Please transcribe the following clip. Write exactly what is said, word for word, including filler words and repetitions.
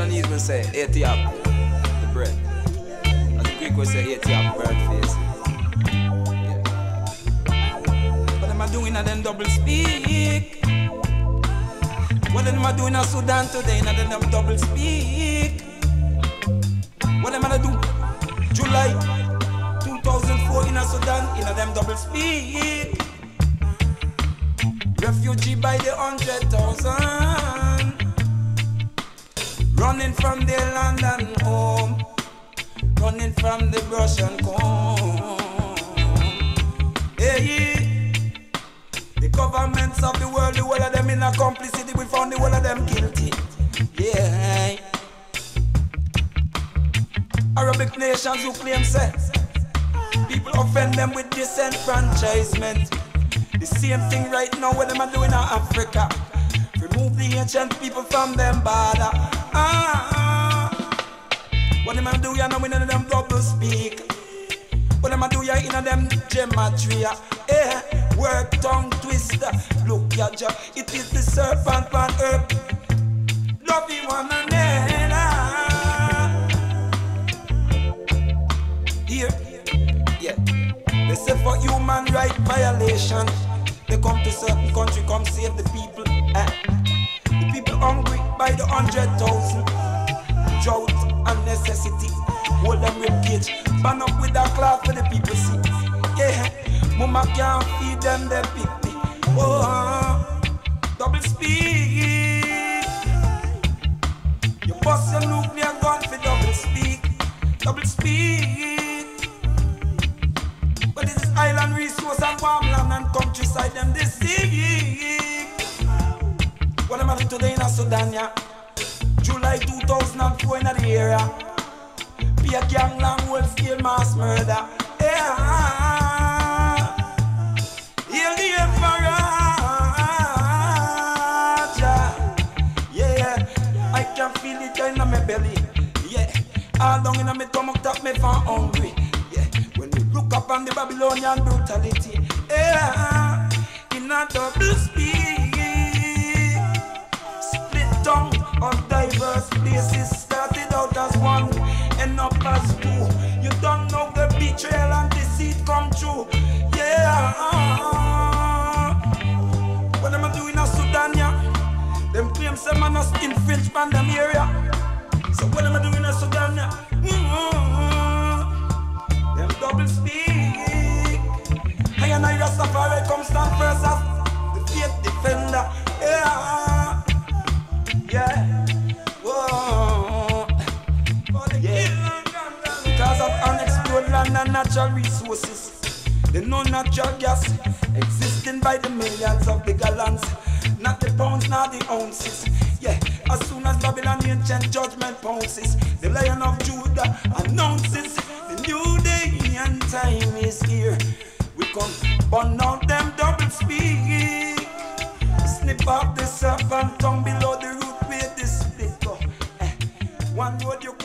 Sudanese will say Ethiop, the bread. As the Greek will say Ethiop, bird face. Yeah. What am I doing at them double speak? What am I doing in Sudan today? Now them double speak. What am I do? July two thousand four in Sudan, in them double speak. Refugee by the hundred thousand, running from their land and home, running from the brush and comb. Hey, the governments of the world, the whole of them in a complicity, we found the whole of them guilty. Yeah. Arabic nations who claim sex, people offend them with disenfranchisement. The same thing right now what them are doing in Africa. Remove the ancient people from them border. Ah, what them a do ya now in them double speak? What them a do ya in them gematria? Eh, word tongue twister. Look ya, it is the serpent on earth. Love you one another. Here, yeah. They say for human right violation, they come to certain country, come save the people. Eh? The people hungry by the hundred thousand. Drought and necessity, hold them with cage. Ban up with a cloth for the people see. Yeah, mama can't feed them, they pick me. Oh, double speak. You bust your nuclear gun for double speak. Double speak. But it is island resource and farmland and countryside them they see. What am I doing today in Sudan? Yeah? July two thousand four in the area. Be a gang long world scale mass murder. Yeah. Heal the emperor. Yeah, I can feel it in my belly. Yeah, all down in my stomach that me fan hungry. Look up on the Babylonian brutality. Yeah, in a double speak. Split tongue of diverse places. Started out as one, end up as two. You don't know the betrayal and deceit come true. Yeah. What am I doing in Sudan? Yeah? Them claims some man us infringe from them area. So what am I doing in Sudan? Yeah? Mm-hmm. Them double speak. I and I Rastafari come stand first as the faith defender. Yeah, yeah. Whoa. Yeah. Because of unexplored land and natural resources, the no natural gas existing by the millions of the gallons, not the pounds, not the ounces. Yeah. As soon as Babylonian ancient judgment pounces, the Lion of Judah announces the new day and time is here. We come burn out them double speak. Snip off the serpent tongue below the root where this split go. Eh, one word you